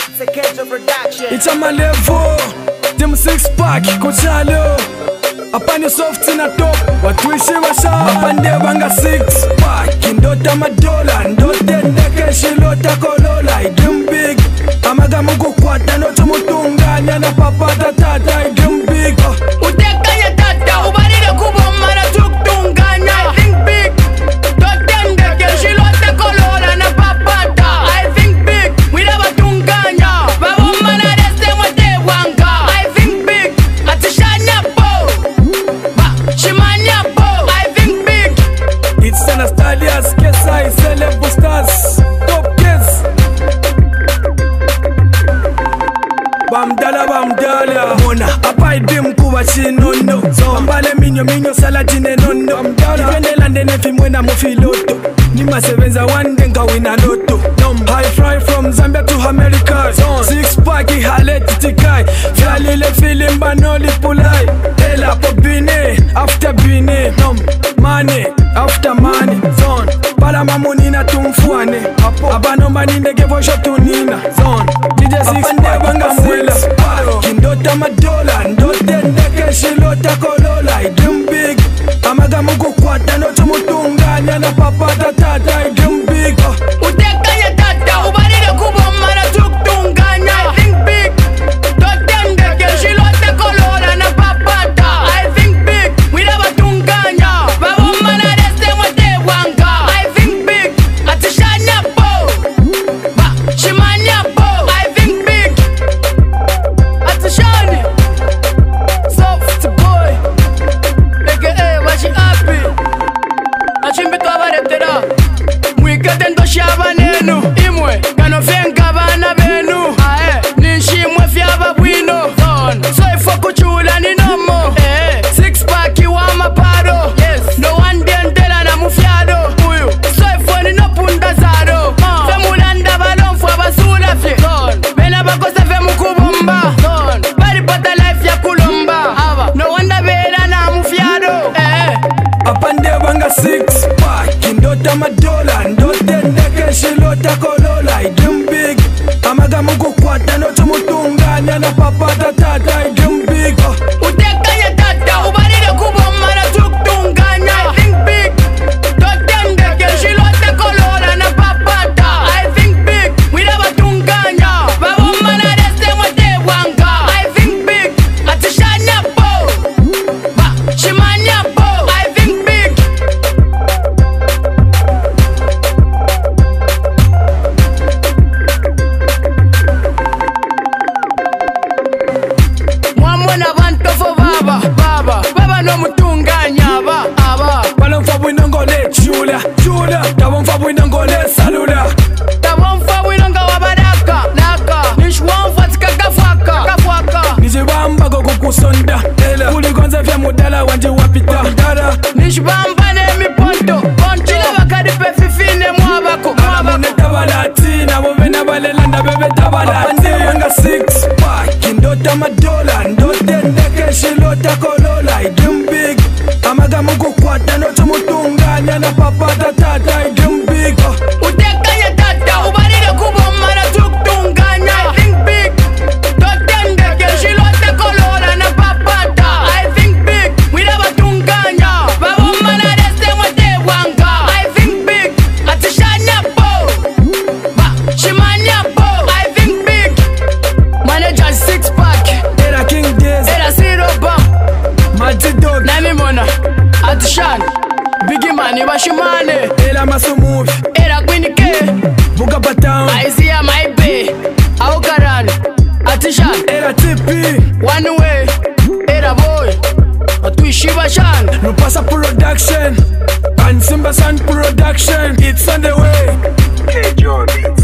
It's a my level, them 6-pack, kuchalo. Apani soft in a top, watuishi washa. Apande wanga 6-pack, indota madola, ndote ndeke shilota kolola. Idrim big, amaga mungu kwata, noto mutunganya na papata tata. Idrim big, utekanya tata, ubaride kuboma na tuktunganya. I think big, ndote ndeke shilota kolola na papata. I think big, wina batunganya. Baboma na reste mwate wanga. I think big, atishanya bo, shimanya bo. I think big, it's an Astalias, Kesai, Celeb Stars, top kids. Bamdala Mona, apai dim kuwa chinono. Mbale minyo salatine nono. Kipende lande nefi mwena mufiloto. Nima sevenza wande nga wina loto. High fry from Zambia to America. 6-pack haleti tikai. Fyalile feeling banoli pulai. Ela po bine, after bine. Money, after money. Pala mamuni na tumfuane. Abanomba ninde gevo shotunina. DJ 6-pack wanga mwela. Kindota madola, ndote ndeke shilota kolola. Idrim big, amaga mungu kwata, noto mutunganya na papata tata. Idrim big, utekanya tata, ubaride kuboma na tuktunganya. I think big, ndote ndeke shilota kolola na papata. I think big, wina batunganya. Baboma na reste mwate wanga. I think big, atishanya bo, shimanya bo. I think big, atishani soft boy, aka washi api. Achimbito abaretera mwikete ndoshaba nenu. Imwe kanofenga bana benu. Ninshimwe fyaba bwino. Soifo kuchula ni nomo. 6-pack wa maparo. No one dendela na mufyado. Uyu soifo ni no punda zaro. Femulanda balonfu abasula fye. Bena bakosa fe mukubomba. Bari pata life ya kulomba. No wonder bela na mufyado. apande wanga 6-pack, indota madola, ndote ndeke shilota kolola. Idrim big, amaga mungu kwata, noto mutunganya na papata tata. Idrim big, utekanya tata, ubaride kuboma na tuktunganya. I think big, ndote ndeke shilota kolola na papata. I think big, wina batunganya. Baboma na reste mwate wanga. I think big, atishanya bo, shimanya bo. I think big, mwamona bantofo baba no mutunganya aba. balomfa bwinongole chula, tabomfa bwinongole saluda. Tabomfa bwinonga wabadaka naka. Nishwamfa tikakafwaka. Nijibamba go kukusonda, kuligonza vya mudala wanje wapita. Nishbamba ne miponto. Chila bakadi pe fifine mwabako. Mune tabalati, na wovena balelanda bebe tabalati. Apande wanga 6-pack, indota madola, ndote ndeke shilota kolola. Idrim big, amaga mungu kwata, noto mutunganya na papata tata. Idrim big, utekanya tata, ubaride kuboma na tuktunganya. I think big, ndote ndeke shilota kolola na papata. I think big, wina batunganya. Baboma na reste mwate wanga. I think big, atishanya bo, shimanya bo. I think big, manager 6-pack, era King Days, era siroba. Mati Dog, Nami mona, atishani Biggie Mani bashimane. era Masumuvi, Era Queen K, Buga Batown, Isaiah Maibe, Aukarani, atishani era TP, One Way, era boy, atuishi bashan. Lupasa Production, and Simba Sound Production. It's on the way. Hey, Joe Beats.